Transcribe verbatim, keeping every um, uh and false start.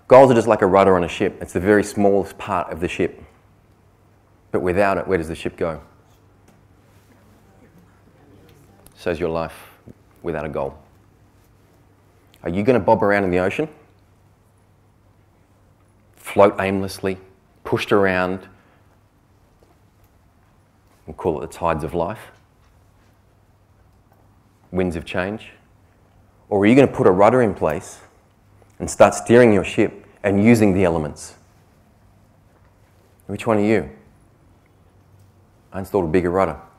Goals are just like a rudder on a ship. It's the very smallest part of the ship. But without it, where does the ship go? So's your life without a goal. Are you going to bob around in the ocean? Float aimlessly, pushed around, and call it the tides of life? Winds of change? Or are you going to put a rudder in place and start steering your ship and using the elements? Which one are you? I installed a bigger rudder.